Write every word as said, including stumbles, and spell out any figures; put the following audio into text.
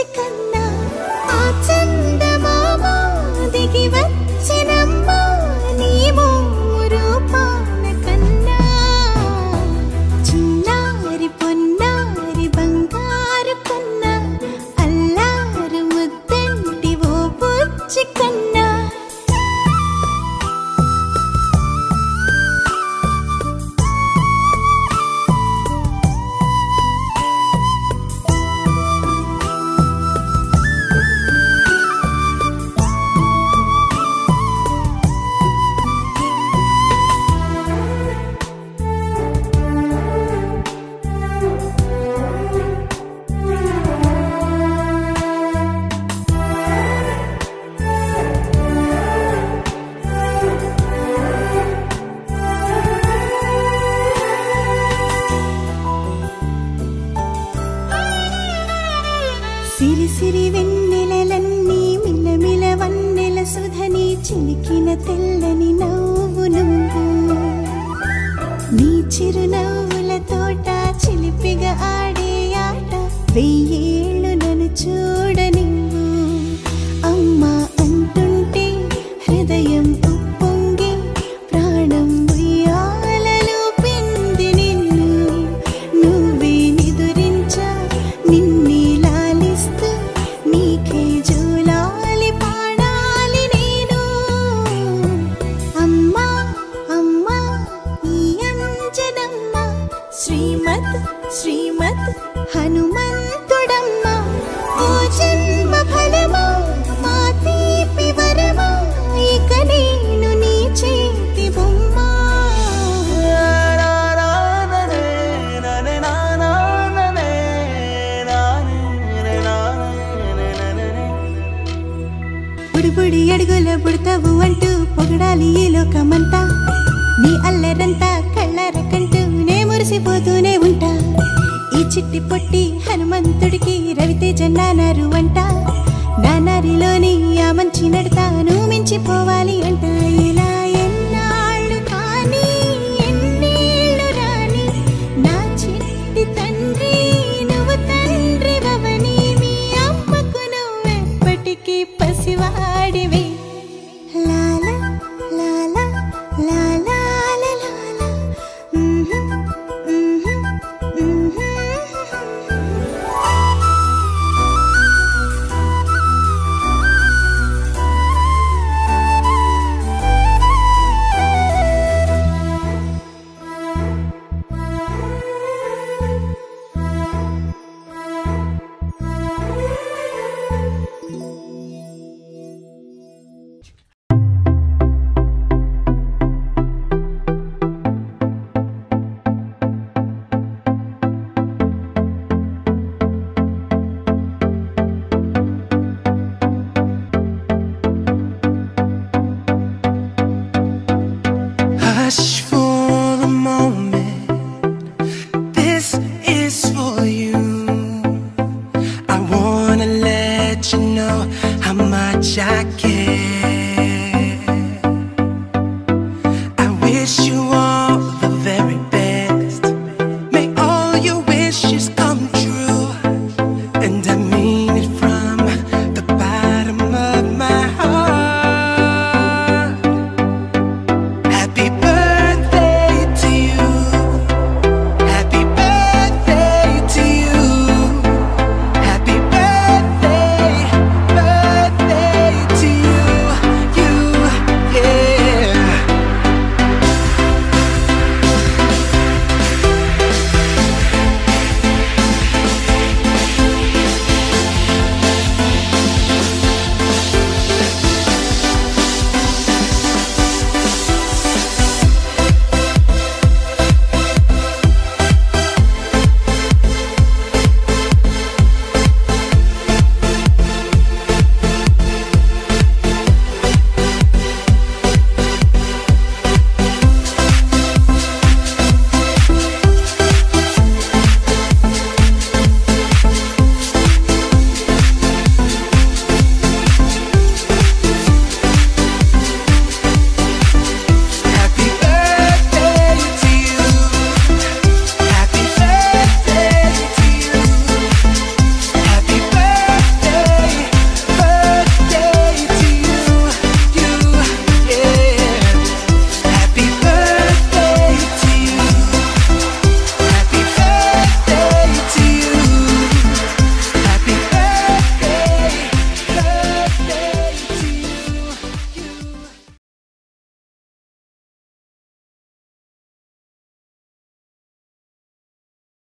కన్నా ఆ చందమామ దిగి వచ్చినమ్మా నీ రూపాల కన్నా చిన్నారి పొన్నారి బంగారు కన్నా అల్లారు ముద్దంటి ఓ బుజ్జి కన్నా సిరి సిరి వెన్నెలలన్నీ మిలమిల వన్నెల సుధని చిలికిన తెల్లని నవ్వు నువ్వు నీ చిరునవ్వుల తోట చిలిపిగా ఆడే ఆట వెయ్యేళ్ళు నన్ను చూడ నువ్వు అమ్మా అంటుంటే హృదయం ఉప్పొంగి ప్రాణం ఉయ్యాలలో పిండి నిన్ను నువ్వే నిదురించా నిన్నే నీకే జూలాలి పాడాలి నేను అమ్మా అమ్మా ఈ అంజనమ్మ శ్రీమత్ శ్రీమత్ హనుమంతుడమ్మ ఓ జన్మ ఫలమా మా తీపి వరమా ఇక నేను నీ చేతి బొమ్మ బుడి అడుగుల బుడతావు అంటూ పొగడాలి ఈ లోకమంతా నీ అల్లరంతా కళ్ళార కంటూ నే మురిసిపోతూనే ఉంటా ఈ చిట్టి పొట్టి హనుమంతుడికి రవితేజ నానారు అంట నానారిలోని ఆ మంచి నడతాను మించిపోవాలి అంట ఇలా ఎన్నాళ్ళు కానీ ఎన్నేళ్ళు రాని నా చిట్టి తండ్రి నువ్వు తండ్రి భవని మీ అమ్మకు నువ్వెప్పటికీ పసివాడివి Lala Lala Lala Lala Hush for a moment, this is for you. I wanna let you know how much I care.